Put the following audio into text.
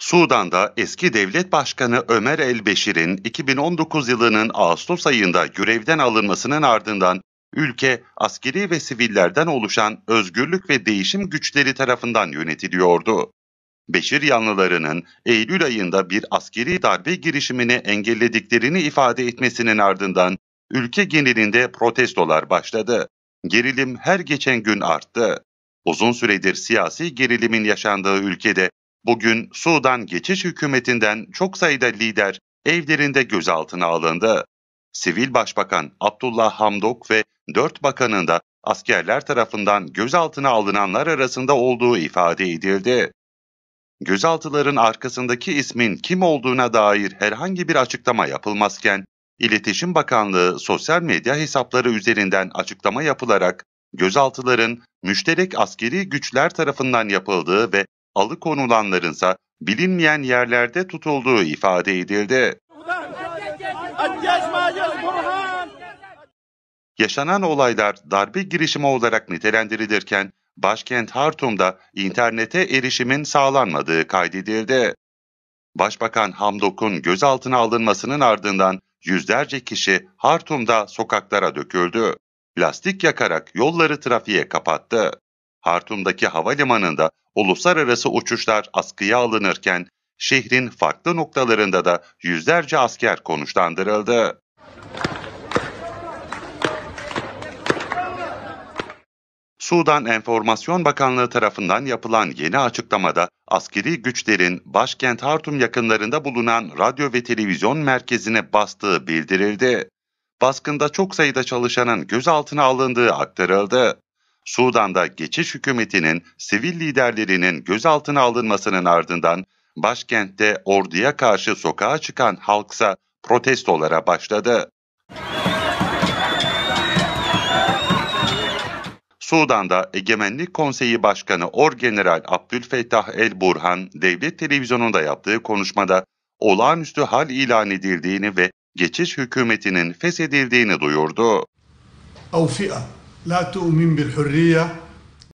Sudan'da eski devlet başkanı Ömer el-Beşir'in 2019 yılının Ağustos ayında görevden alınmasının ardından ülke askeri ve sivillerden oluşan özgürlük ve değişim güçleri tarafından yönetiliyordu. Beşir yanlılarının Eylül ayında bir askeri darbe girişimini engellediklerini ifade etmesinin ardından ülke genelinde protestolar başladı. Gerilim her geçen gün arttı. Uzun süredir siyasi gerilimin yaşandığı ülkede bugün Sudan geçiş hükümetinden çok sayıda lider evlerinde gözaltına alındı. Sivil Başbakan Abdullah Hamdok ve 4 bakanın da askerler tarafından gözaltına alınanlar arasında olduğu ifade edildi. Gözaltıların arkasındaki ismin kim olduğuna dair herhangi bir açıklama yapılmazken, İletişim Bakanlığı sosyal medya hesapları üzerinden açıklama yapılarak gözaltıların müşterek askeri güçler tarafından yapıldığı ve alıkonulanlarınsa bilinmeyen yerlerde tutulduğu ifade edildi. Yaşanan olaylar darbe girişimi olarak nitelendirilirken, başkent Hartum'da internete erişimin sağlanmadığı kaydedildi. Başbakan Hamdok'un gözaltına alınmasının ardından yüzlerce kişi Hartum'da sokaklara döküldü. Lastik yakarak yolları trafiğe kapattı. Hartum'daki havalimanında uluslararası uçuşlar askıya alınırken, şehrin farklı noktalarında da yüzlerce asker konuşlandırıldı. Sudan Enformasyon Bakanlığı tarafından yapılan yeni açıklamada askeri güçlerin başkent Hartum yakınlarında bulunan radyo ve televizyon merkezine bastığı bildirildi. Baskında çok sayıda çalışanın gözaltına alındığı aktarıldı. Sudan'da geçiş hükümetinin sivil liderlerinin gözaltına alınmasının ardından başkentte orduya karşı sokağa çıkan halksa protestolara başladı. Sudan'da Egemenlik Konseyi Başkanı Orgeneral Abdülfettah el-Burhan, devlet televizyonunda yaptığı konuşmada olağanüstü hal ilan edildiğini ve geçiş hükümetinin feshedildiğini duyurdu.